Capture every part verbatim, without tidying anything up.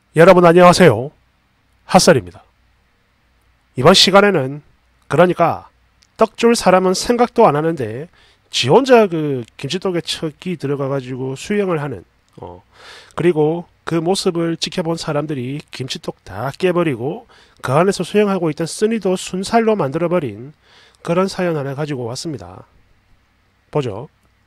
여러분 안녕하세요. 핫설입니다. 이번 시간에는 그러니까 떡 줄 사람은 생각도 안 하는데 지 혼자 그 김치떡에 척이 들어가가지고 수영을 하는 어 그리고 그 모습을 지켜본 사람들이 김치떡 다 깨버리고 그 안에서 수영하고 있던 쓰니도 순살로 만들어버린 그런 사연 하나 가지고 왔습니다. 보죠.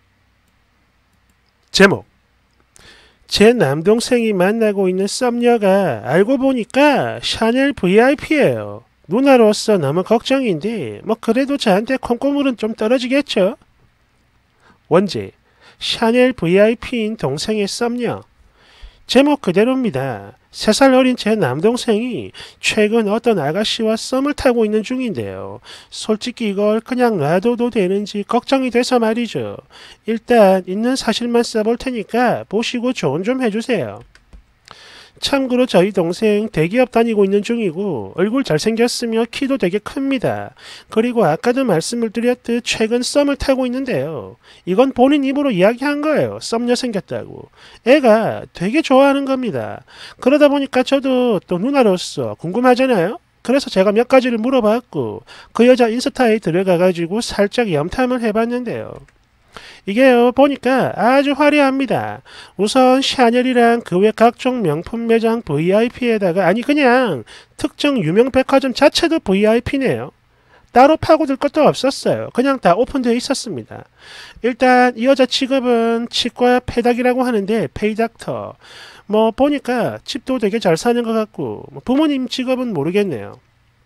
제목: 제 남동생이 만나고 있는 썸녀가 알고 보니까 샤넬 브이아이피예요. 누나로서 너무 걱정인데 뭐 그래도 저한테 콩고물은 좀 떨어지겠죠? 원제: 샤넬 브이아이피인 동생의 썸녀. 제목 그대로입니다. 세 살 어린 제 남동생이 최근 어떤 아가씨와 썸을 타고 있는 중인데요. 솔직히 이걸 그냥 놔둬도 되는지 걱정이 돼서 말이죠. 일단 있는 사실만 써볼 테니까 보시고 조언 좀 해주세요. 참고로 저희 동생 대기업 다니고 있는 중이고 얼굴 잘생겼으며 키도 되게 큽니다. 그리고 아까도 말씀을 드렸듯 최근 썸을 타고 있는데요. 이건 본인 입으로 이야기한 거예요. 썸녀 생겼다고. 애가 되게 좋아하는 겁니다. 그러다 보니까 저도 또 누나로서 궁금하잖아요. 그래서 제가 몇 가지를 물어봤고 그 여자 인스타에 들어가가지고 살짝 염탐을 해봤는데요. 이게요 보니까 아주 화려합니다. 우선 샤넬이랑 그 외 각종 명품 매장 브이아이피에다가 아니 그냥 특정 유명 백화점 자체도 브이아이피네요. 따로 파고들 것도 없었어요. 그냥 다 오픈되어 있었습니다. 일단 이 여자 직업은 치과 페닥이라고 하는데 페이닥터. 뭐 보니까 집도 되게 잘 사는 것 같고 부모님 직업은 모르겠네요.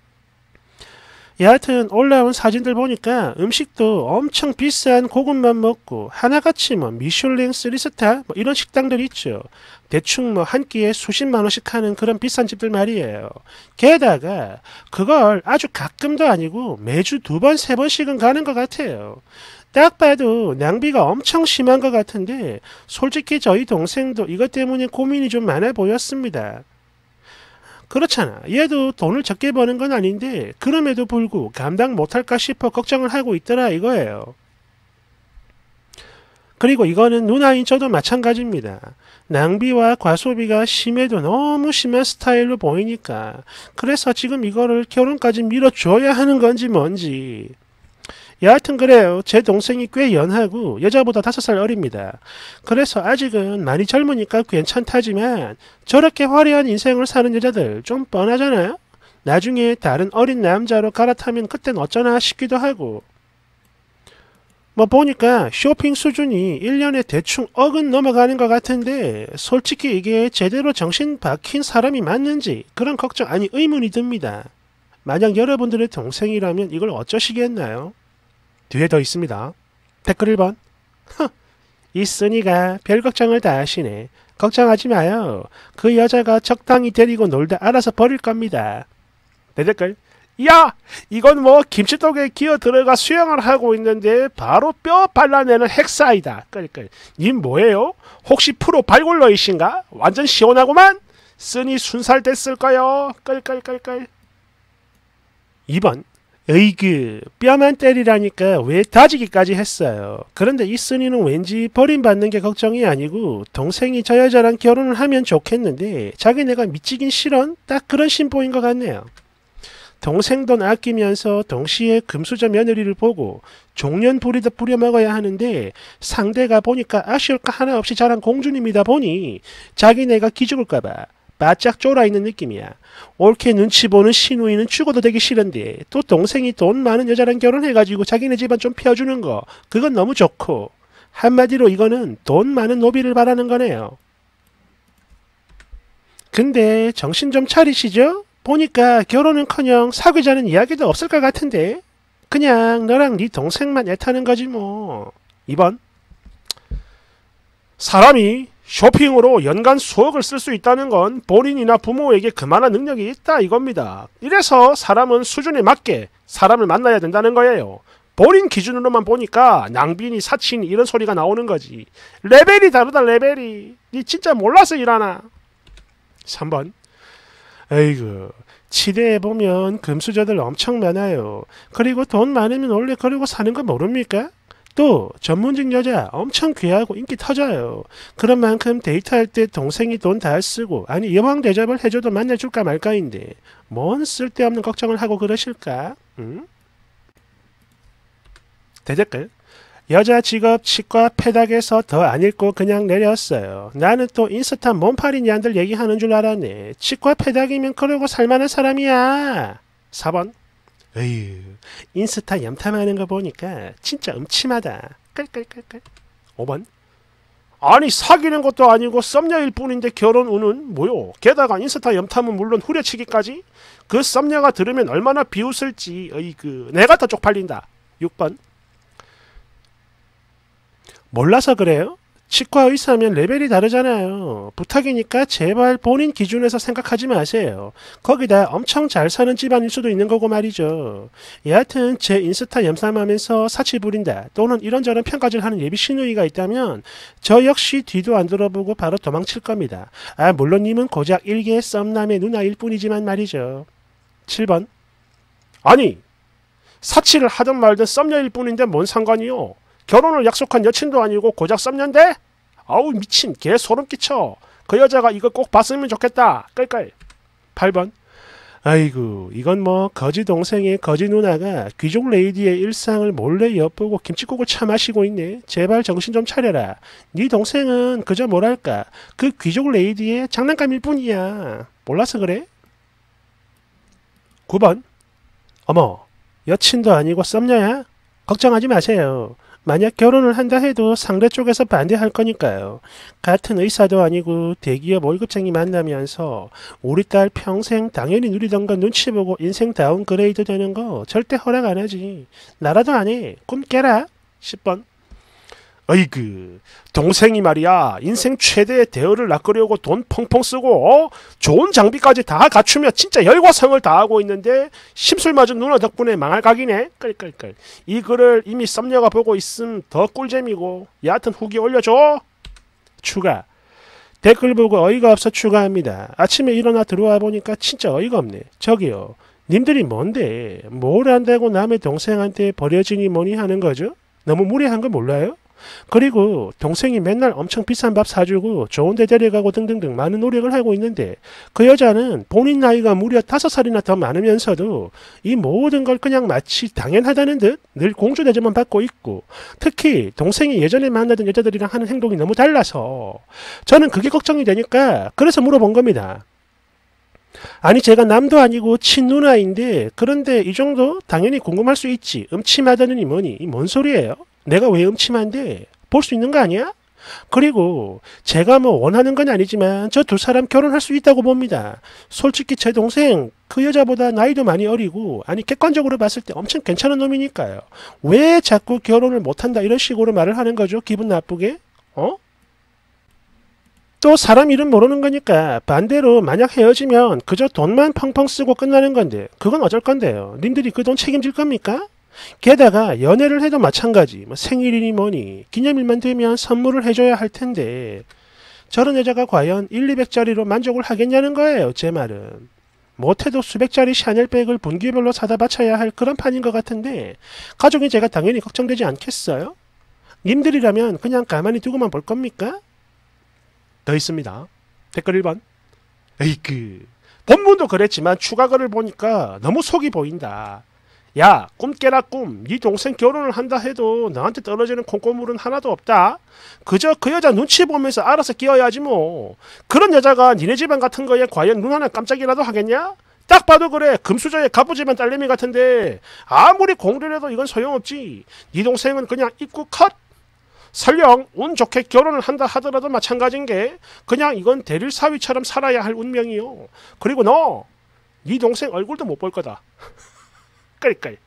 여하튼 올라온 사진들 보니까 음식도 엄청 비싼 고급만 먹고 하나같이 뭐 미슐랭 쓰리스타 뭐 이런 식당들 있죠. 대충 뭐 한 끼에 수십만 원씩 하는 그런 비싼 집들 말이에요. 게다가 그걸 아주 가끔도 아니고 매주 두 번, 세 번씩은 가는 것 같아요. 딱 봐도 낭비가 엄청 심한 것 같은데 솔직히 저희 동생도 이것 때문에 고민이 좀 많아 보였습니다. 그렇잖아. 얘도 돈을 적게 버는 건 아닌데 그럼에도 불구하고 감당 못할까 싶어 걱정을 하고 있더라 이거예요. 그리고 이거는 누나인 저도 마찬가지입니다. 낭비와 과소비가 심해도 너무 심한 스타일로 보이니까 그래서 지금 이거를 결혼까지 밀어줘야 하는 건지 뭔지. 여하튼 그래요. 제 동생이 꽤 연하고 여자보다 다섯 살 어립니다. 그래서 아직은 많이 젊으니까 괜찮다지만 저렇게 화려한 인생을 사는 여자들 좀 뻔하잖아요. 나중에 다른 어린 남자로 갈아타면 그땐 어쩌나 싶기도 하고. 뭐 보니까 쇼핑 수준이 일 년에 대충 억은 넘어가는 것 같은데 솔직히 이게 제대로 정신 박힌 사람이 맞는지 그런 걱정 아니 의문이 듭니다. 만약 여러분들의 동생이라면 이걸 어쩌시겠나요? 뒤에 더 있습니다. 댓글 일 번. 이 쓰니가 별 걱정을 다 하시네. 걱정하지 마요. 그 여자가 적당히 데리고 놀다 알아서 버릴 겁니다. 내 댓글. 야! 이건 뭐 김치떡에 기어 들어가 수영을 하고 있는데 바로 뼈 발라내는 핵사이다. 끌끌. 님 뭐예요? 혹시 프로 발골러이신가? 완전 시원하구만? 쓰니 순살 됐을 거요. 끌끌끌끌. 이 번. 으이그 뼈만 때리라니까 왜 다지기까지 했어요. 그런데 이 쓰니는 왠지 버림받는 게 걱정이 아니고 동생이 저 여자랑 결혼을 하면 좋겠는데 자기네가 미치긴 싫은 딱 그런 심보인 것 같네요. 동생 돈 아끼면서 동시에 금수저 며느리를 보고 종년 부리듯 부려먹어야 하는데 상대가 보니까 아쉬울 거 하나 없이 자란 공주님이다 보니 자기네가 기죽을까봐 바짝 쫄아있는 느낌이야. 옳게 눈치 보는 시누이는 죽어도 되기 싫은데 또 동생이 돈 많은 여자랑 결혼해가지고 자기네 집안 좀 펴주는 거 그건 너무 좋고 한마디로 이거는 돈 많은 노비를 바라는 거네요. 근데 정신 좀 차리시죠? 보니까 결혼은커녕 사귀자는 이야기도 없을 것 같은데 그냥 너랑 네 동생만 애타는 거지 뭐. 이 번. 사람이 쇼핑으로 연간 수억을 쓸 수 있다는 건 본인이나 부모에게 그만한 능력이 있다 이겁니다. 이래서 사람은 수준에 맞게 사람을 만나야 된다는 거예요. 본인 기준으로만 보니까 낭비니 사치니 이런 소리가 나오는 거지. 레벨이 다르다 레벨이. 니 진짜 몰라서 일하나. 삼 번. 에이그 치대에 보면 금수저들 엄청 많아요. 그리고 돈 많으면 원래 그러고 사는 거 모릅니까? 또 전문직 여자 엄청 귀하고 인기 터져요. 그런 만큼 데이트할 때 동생이 돈 다 쓰고 아니 여왕 대접을 해줘도 만나줄까 말까인데 뭔 쓸데없는 걱정을 하고 그러실까? 응? 대댓글. 여자 직업 치과 페닥에서 더 안 읽고 그냥 내렸어요. 나는 또 인스타 몸파리 년들 얘기하는 줄 알았네. 치과 페닥이면 그러고 살만한 사람이야. 사 번. 에휴, 인스타 염탐하는 거 보니까 진짜 음침하다. 깔깔깔깔. 오 번. 아니 사귀는 것도 아니고 썸녀일 뿐인데 결혼 운은 뭐요? 게다가 인스타 염탐은 물론 후려치기까지? 그 썸녀가 들으면 얼마나 비웃을지. 어이그 내가 더 쪽팔린다. 육 번. 몰라서 그래요? 치과 의사면 레벨이 다르잖아요. 부탁이니까 제발 본인 기준에서 생각하지 마세요. 거기다 엄청 잘 사는 집안일 수도 있는 거고 말이죠. 여하튼 제 인스타 염탐하면서 사치 부린다 또는 이런저런 평가질 하는 예비 시누이가 있다면 저 역시 뒤도 안 들어보고 바로 도망칠 겁니다. 아 물론 님은 고작 일개의 썸남의 누나일 뿐이지만 말이죠. 칠 번. 아니 사치를 하든 말든 썸녀일 뿐인데 뭔 상관이요? 결혼을 약속한 여친도 아니고 고작 썸녀인데? 아우 미친 개 소름 끼쳐. 그 여자가 이거 꼭 봤으면 좋겠다. 깔깔. 팔 번. 아이고 이건 뭐 거지 동생의 거지 누나가 귀족 레이디의 일상을 몰래 엿보고 김치국을 차 마시고 있네. 제발 정신 좀 차려라. 네 동생은 그저 뭐랄까 그 귀족 레이디의 장난감일 뿐이야. 몰라서 그래? 구 번. 어머 여친도 아니고 썸녀야? 걱정하지 마세요. 만약 결혼을 한다 해도 상대 쪽에서 반대할 거니까요. 같은 의사도 아니고 대기업 월급쟁이 만나면서 우리 딸 평생 당연히 누리던 거 눈치 보고 인생 다운그레이드 되는 거 절대 허락 안 하지. 나라도 안 해. 꿈 깨라. 십 번. 어이그 동생이 말이야 인생 최대의 대우를 낚으려고 돈 펑펑 쓰고 어? 좋은 장비까지 다 갖추며 진짜 열과 성을 다하고 있는데 심술 맞은 누나 덕분에 망할 각이네. 끌끌끌. 이 글을 이미 썸녀가 보고 있음 더 꿀잼이고 여하튼 후기 올려줘. 추가. 댓글 보고 어이가 없어 추가합니다. 아침에 일어나 들어와 보니까 진짜 어이가 없네. 저기요 님들이 뭔데 뭘 안다고 남의 동생한테 버려지니 뭐니 하는 거죠? 너무 무례한 거 몰라요? 그리고 동생이 맨날 엄청 비싼 밥 사주고 좋은 데 데려가고 등등등 많은 노력을 하고 있는데 그 여자는 본인 나이가 무려 다섯 살이나 더 많으면서도 이 모든 걸 그냥 마치 당연하다는 듯 늘 공주 대접만 받고 있고 특히 동생이 예전에 만나던 여자들이랑 하는 행동이 너무 달라서 저는 그게 걱정이 되니까 그래서 물어본 겁니다. 아니 제가 남도 아니고 친누나인데 그런데 이 정도 당연히 궁금할 수 있지. 음침하다느니 뭐니 이 뭔 소리예요? 내가 왜 음침한데 볼 수 있는 거 아니야? 그리고 제가 뭐 원하는 건 아니지만 저 두 사람 결혼할 수 있다고 봅니다. 솔직히 제 동생 그 여자보다 나이도 많이 어리고 아니 객관적으로 봤을 때 엄청 괜찮은 놈이니까요. 왜 자꾸 결혼을 못한다 이런 식으로 말을 하는 거죠? 기분 나쁘게? 어? 또 사람 이름 모르는 거니까 반대로 만약 헤어지면 그저 돈만 펑펑 쓰고 끝나는 건데 그건 어쩔 건데요. 님들이 그 돈 책임질 겁니까? 게다가 연애를 해도 마찬가지. 뭐 생일이니 뭐니 기념일만 되면 선물을 해줘야 할 텐데 저런 여자가 과연 일, 이백짜리로 만족을 하겠냐는 거예요. 제 말은. 못해도 수백짜리 샤넬백을 분기별로 사다 바쳐야 할 그런 판인 것 같은데 가족이 제가 당연히 걱정되지 않겠어요? 님들이라면 그냥 가만히 두고만 볼 겁니까? 더 있습니다. 댓글 일 번. 에이그 본문도 그랬지만 추가글을 보니까 너무 속이 보인다. 야, 꿈 깨라 꿈. 네 동생 결혼을 한다 해도 너한테 떨어지는 콩고물은 하나도 없다. 그저 그 여자 눈치 보면서 알아서 끼어야지 뭐. 그런 여자가 니네 집안 같은 거에 과연 눈 하나 깜짝이라도 하겠냐? 딱 봐도 그래. 금수저의 갑부집안 딸내미 같은데 아무리 공부를 해도 이건 소용없지. 네 동생은 그냥 입구 컷. 설령 운 좋게 결혼을 한다 하더라도 마찬가지인 게 그냥 이건 대릴 사위처럼 살아야 할 운명이요. 그리고 너 네 동생 얼굴도 못 볼 거다. 끌끌.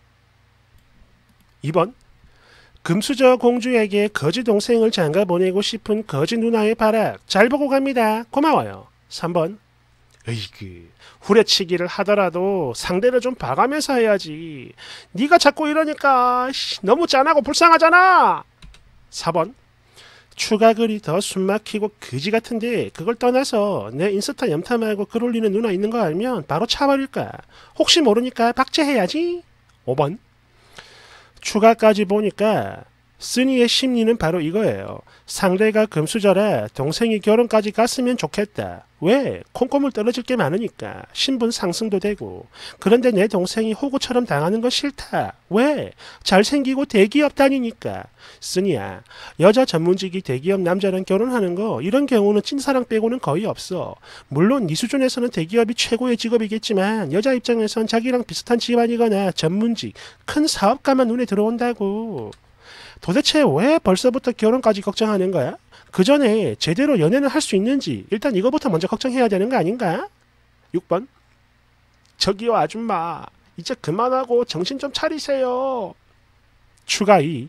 이 번. 금수저 공주에게 거지 동생을 장가 보내고 싶은 거지 누나의 바락 잘 보고 갑니다. 고마워요. 삼 번. 에이그 후려치기를 하더라도 상대를 좀 봐가면서 해야지. 네가 자꾸 이러니까 너무 짠하고 불쌍하잖아. 사 번. 추가 글이 더 숨막히고 그지 같은데 그걸 떠나서 내 인스타 염탐하고 글 올리는 누나 있는 거 알면 바로 차버릴까. 혹시 모르니까 박제해야지. 오 번. 추가까지 보니까 쓰니의 심리는 바로 이거예요. 상대가 금수저라 동생이 결혼까지 갔으면 좋겠다. 왜? 콩고물 떨어질 게 많으니까. 신분 상승도 되고. 그런데 내 동생이 호구처럼 당하는 건 싫다. 왜? 잘생기고 대기업 다니니까. 쓰니야, 여자 전문직이 대기업 남자랑 결혼하는 거 이런 경우는 찐사랑 빼고는 거의 없어. 물론 네 수준에서는 대기업이 최고의 직업이겠지만 여자 입장에선 자기랑 비슷한 집안이거나 전문직, 큰 사업가만 눈에 들어온다고. 도대체 왜 벌써부터 결혼까지 걱정하는 거야? 그 전에 제대로 연애는 할 수 있는지 일단 이거부터 먼저 걱정해야 되는 거 아닌가? 육 번. 저기요 아줌마, 이제 그만하고 정신 좀 차리세요. 추가 이.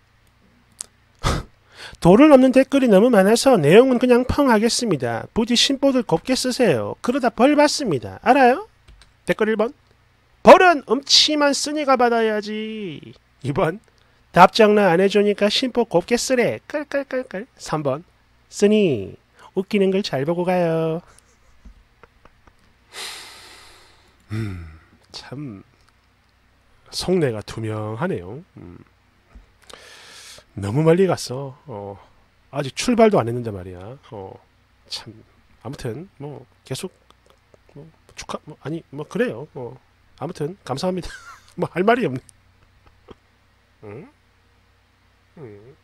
도를 넘는 댓글이 너무 많아서 내용은 그냥 펑 하겠습니다. 부디 심보들 곱게 쓰세요. 그러다 벌 받습니다. 알아요? 댓글 일 번. 벌은 음치만 쓰니가 받아야지. 이 번. 답장나 안 해주니까 심보 곱게 쓰래. 깔깔깔깔. 삼 번. 쓰니 웃기는 걸 잘 보고 가요. 음, 참 속내가 투명하네요. 음. 너무 멀리 갔어. 어, 아직 출발도 안 했는데 말이야. 어, 참 아무튼 뭐 계속 뭐 축하 뭐 아니 뭐 그래요. 뭐 아무튼 감사합니다. 뭐 할 말이 없네. 응? 응.